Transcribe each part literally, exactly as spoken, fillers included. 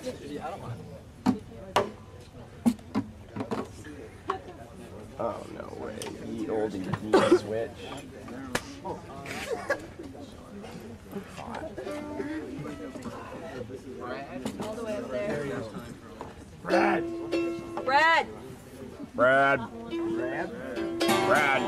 Oh, no way. Ye old ye switch. All the way up there. Brad! Brad! Brad! Brad! Brad!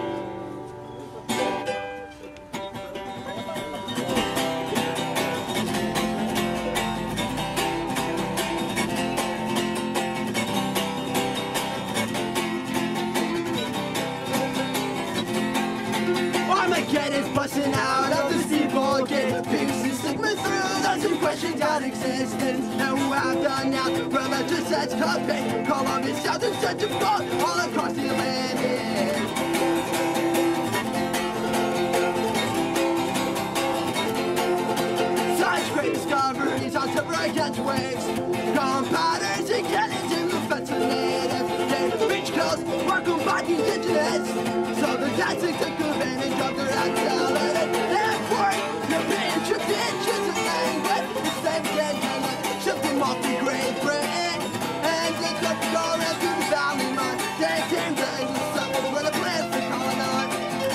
Armageddon's busting out of the steeple, getting piercing stigmas through those who question God existence. And who have done now, religious escapades, Columbus south in search of gold all across the Atlantic. Such great discoveries on against waves, gunpowders and cannons in defense of natives. They reach coast, welcome back indigenous, so the dancing took advantage of their accelerated effort. European traditions and language, enslaved and shifting off to Great Britain, and they took the door into the valley mine. They came to the settlers where the plans to colonize.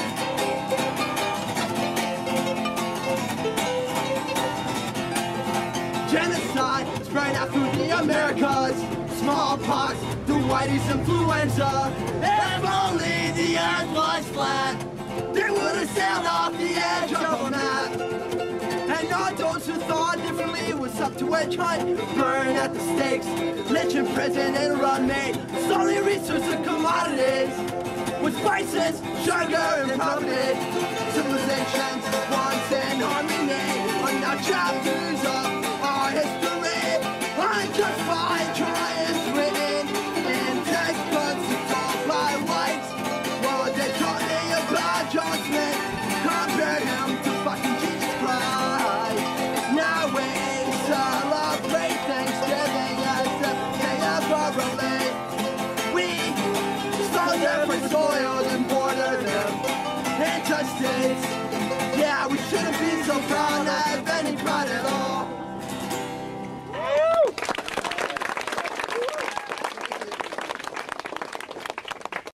Genocide spread out through the Americas. Smallpox, the whitey's influenza. If only the earth was flat, they would have sailed off the edge of a map. And all those who thought differently was up to witch hunt, burn at the stakes, lynch in prison and run made. Solely resource and commodities, with spices, sugar and property. Civilizations once in harmony are now chapters of our history. Unjustified triumphs written in textbooks taught by whites. What they taught me about John Smith compared him to fucking Jesus Christ. Now we celebrate Thanksgiving as the day of our relief. We stole different soils and bordered them into states. Yeah, we shouldn't be so proud.